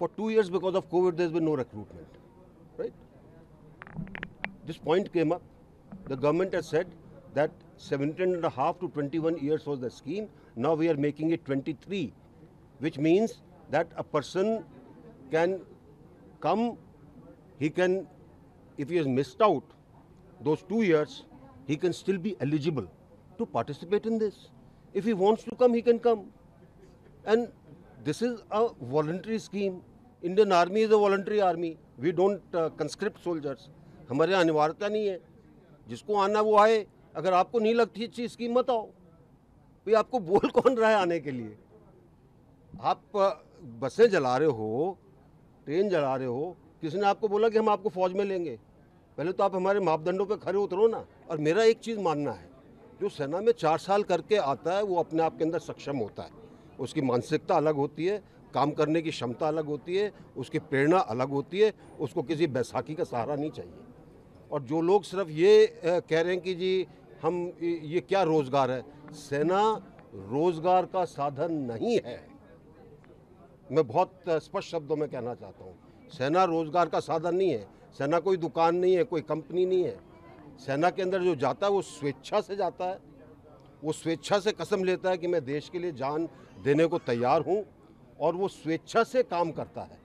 For 2 years because of COVID, there's been no recruitment, right? This point came up. The government has said that 17.5 to 21 years was the scheme. Now we are making it 23, which means that a person can come, he can, if he has missed out those 2 years, he can still be eligible to participate in this. If he wants to come, he can come. And this is a voluntary scheme. Indian Army is a voluntary army. We don't conscript soldiers. हमारे यहाँ अनिवार्यता नहीं है. जिसको आना वो आए. अगर आपको नहीं लगती अच्छी स्कीम मत आओ. भाई आपको बोल कौन रहा है आने के लिए? आप बसें जला रहे हो, ट्रेन जला रहे हो, किसी ने आपको बोला कि हम आपको फौज में लेंगे? पहले तो आप हमारे मापदंडों पे खरे उतरो ना. और मेरा एक चीज़ मानना है, जो सेना में 4 साल करके आता है वो अपने आप के अंदर सक्षम होता है. उसकी मानसिकता अलग होती है, काम करने की क्षमता अलग होती है, उसकी प्रेरणा अलग होती है. उसको किसी बैसाखी का सहारा नहीं चाहिए. और जो लोग सिर्फ ये कह रहे हैं कि जी हम ये क्या रोज़गार है, सेना रोज़गार का साधन नहीं है. मैं बहुत स्पष्ट शब्दों में कहना चाहता हूँ, सेना रोज़गार का साधन नहीं है. सेना कोई दुकान नहीं है, कोई कंपनी नहीं है. सेना के अंदर जो जाता है वो स्वेच्छा से जाता है. वो स्वेच्छा से कसम लेता है कि मैं देश के लिए जान देने को तैयार हूँ, और वो स्वेच्छा से काम करता है.